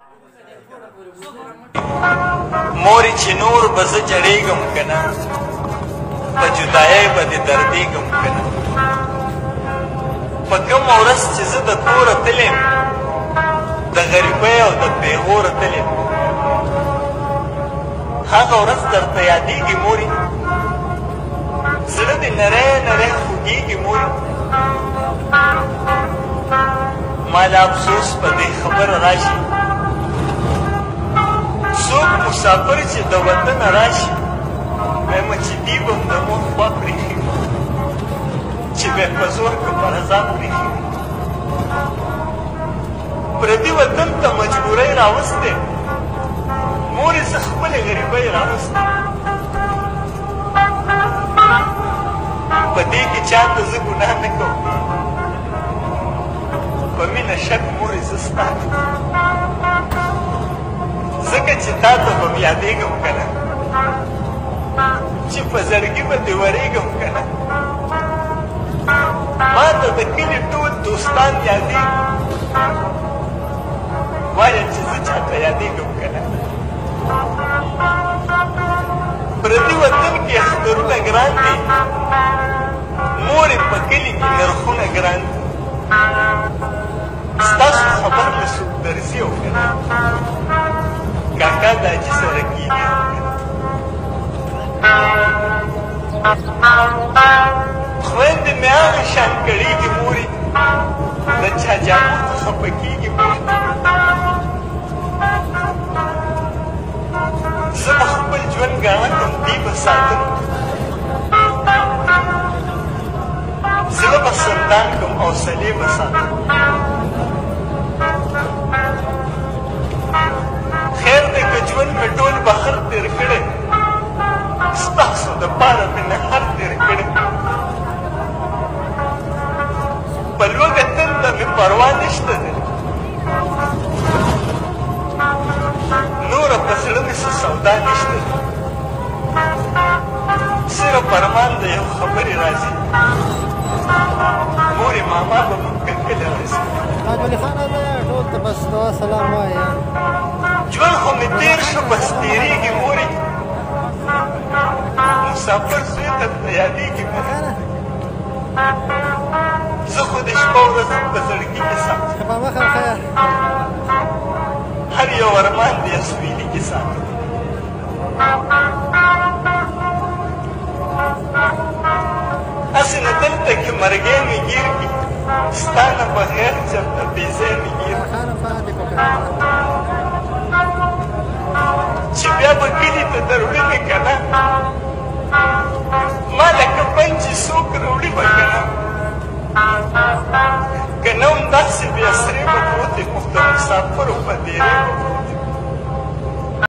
مورې چې نور به زه جړېږم که نه په جدایۍ به دې دردېږم که نه په کومه ورځ چې زه د کوره تللی د غریبۍ او د پېغوره تللی هغه ورځ درته یادېږي مورې زړه دې نری نری خوږېږي مورې ما له افسوس په دې خبره راشي څوک مسافر چې د وطنه راشي وایم چې دی به م د مور خوا پرېښي چې بیا په زور که په رضا پرېښي پردي وطن ته مجبورۍ راوستې مورې زه خپلې غریبۍ راوستې په دې کې چاته زه ګناه نه کوم په مینه شک مورې زه ستا ځکه چې تا ته به م یادېږم که نه چې په زړګي به دې ورېږم که نه ما ته د کلي ټول دوستان یادېږي وایه چې زه چاته یادېږم که نه پردي وطن کې اخترونه ګران دي مورې په کلي کې نرخونه ګران دي ستاسو خبر له څوک درځي او که نه کاکا د حاجي سره کېږي خویندې مې هغه شان کړېږي مورې د چا جامو ته خفه کېږي مورې زه به خپل ژوند ګاڼه کړم دی به ساتم زړه به سندان کړم حوصلې به ساتم خیر دی که ژوند مې ټول بهر تېر کړی ستاسو دپاره مې نهر تېر کړی په لوږه تنده مې پروا نشته دی نوره په زړه مې څه سودا نشته دی صرف ارمان د یو خبرې راځي مورې ماما به مونږ کله راځي ګلي خانه ده ټول ته بس دعا سلام وایه ژوند خو مې تېر شو بس تېرېږي مورې مسافر زوی ته ته یادېږي مورې زه خو د شپه ورځ په زړګي کې ساتم په مخه خیر هر یو ارمان د اسویلي کې ساتم هسې نه دلته کې مرګی مې ګیر کړي ستا نه بغیر چېرته بې ځای مې ګیر چې بیا به کلي ته در وړمې که نه ما لکه پنچې څوک راوړي به که نه که نه همداسې بې اسرې به پروت یم د مسافرو په دیرې